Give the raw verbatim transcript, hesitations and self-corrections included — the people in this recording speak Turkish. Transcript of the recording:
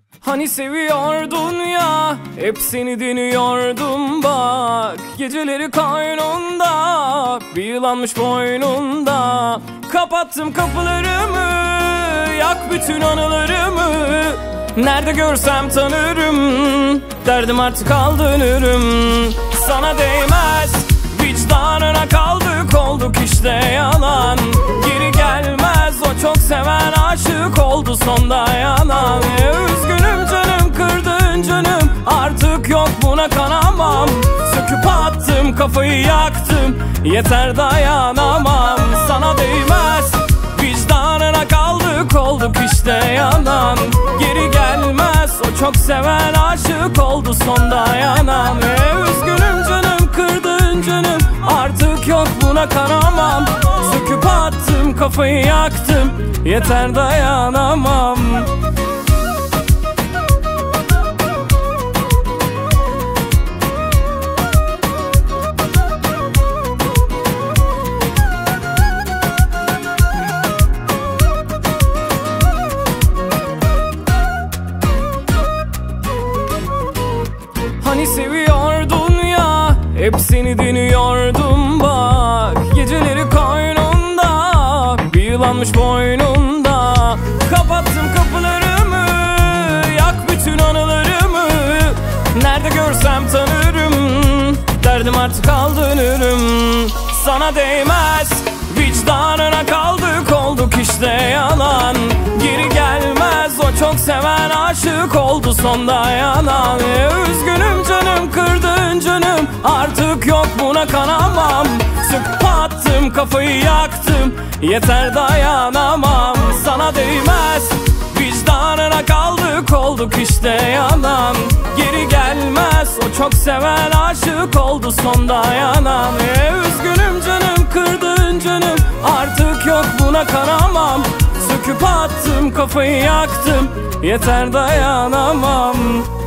Hani seviyordun ya, hep seni deniyordum bak. Geceleri kaynunda, bir yılanmış boynunda. Kapattım kapılarımı, yak bütün anılarımı. Nerede görsem tanırım, derdim artık aldırırım. Sana değmez, vicdanına kaldık, olduk işte yalan. Geri gelmez, o çok seven aşık oldu sonda yanan. Üzgünüm canım, kırdın canım, artık yok buna kanamam. Söküp attım, kafayı yaktım, yeter dayanamam. Sana değmez, vicdanına kaldık, olduk işte yanan. Geri gelmez, o çok seven aşık oldu sonda yanan. Üzgünüm canım, kırdın canım, artık yok buna kanamam. Söküp attım, kafayı yaktım, yeter dayanamam. Hani seviyordun ya, hep seni deniyordum bak. Geceleri kaynunda, bir yılanmış boynunda. Kapattım kapılarımı, yak bütün anılarımı. Nerede görsem tanırım, derdim artık aldırırım. Sana değmez, vicdanına kaldık, olduk işte yalan. Geri gelmez, o çok seven aşık oldu sonda yanan. Üzgünüm canım, kırdın canım, artık yok buna kanamam. Söküp attım, kafayı yaktım, yeter dayanamam. Sana değmez, vicdanına kaldık, olduk işte yanan. Geri gelmez, o çok seven aşık oldu sonda yanan. Üzgünüm canım, kırdın canım, artık yok buna kanamam. Söküp attım, kafayı yaktım, yeter dayanamam.